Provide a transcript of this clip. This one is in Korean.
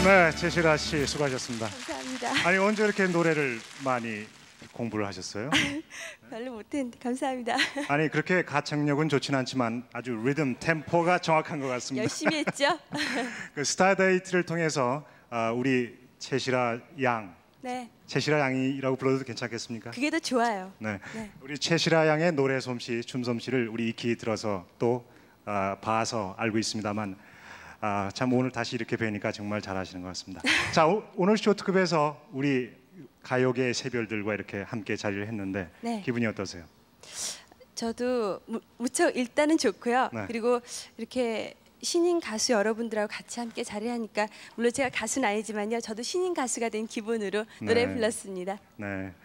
네, 제시라 씨 수고하셨습니다. 감사합니다. 아니 언제 이렇게 노래를 많이 공부를 하셨어요? 별로 못했는데 감사합니다. 아니 그렇게 가창력은 좋지는 않지만 아주 리듬, 템포가 정확한 것 같습니다. 열심히 했죠? 그 스타데이트를 통해서 우리 채시라 양, 네. 채시라 양이라고 불러도 괜찮겠습니까? 그게 더 좋아요. 네. 네. 우리 채시라 양의 노래 솜씨, 춤 솜씨를 우리 익히 들어서 또 봐서 알고 있습니다만 참 오늘 다시 이렇게 뵈니까 정말 잘하시는 것 같습니다. 자, 오늘 쇼트급에서 우리 가요계 새별들과 이렇게 함께 자리를 했는데 네. 기분이 어떠세요? 저도 무척 일단은 좋고요. 네. 그리고 이렇게 신인 가수 여러분들하고 같이 함께 자리하니까 물론 제가 가수는 아니지만요. 저도 신인 가수가 된 기분으로 노래 네. 불렀습니다. 네.